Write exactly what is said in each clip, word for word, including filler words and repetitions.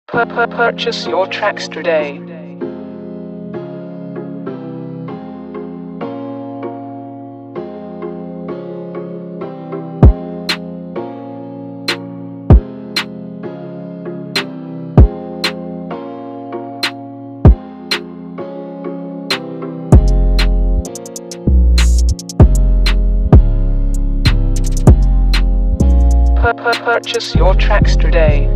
Pur pur purchase your tracks today. Pur pur purchase your tracks today.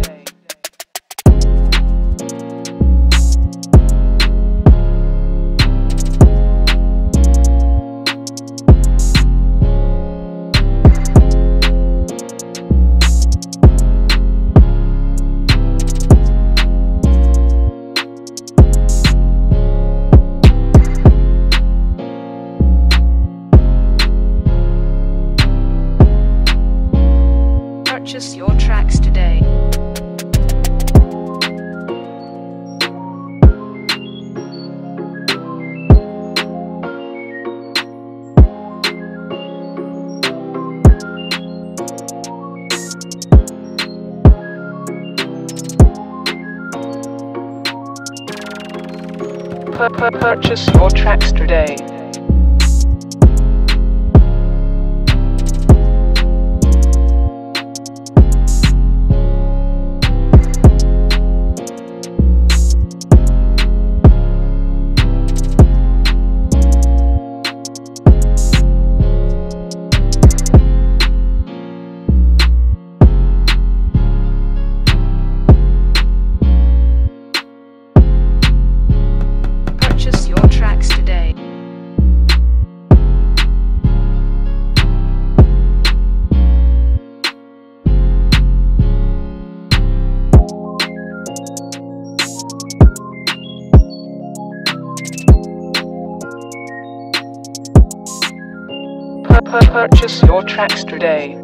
Purchase your tracks today. Pur pur purchase your tracks today. Purchase your tracks today. Pur pur purchase your tracks today.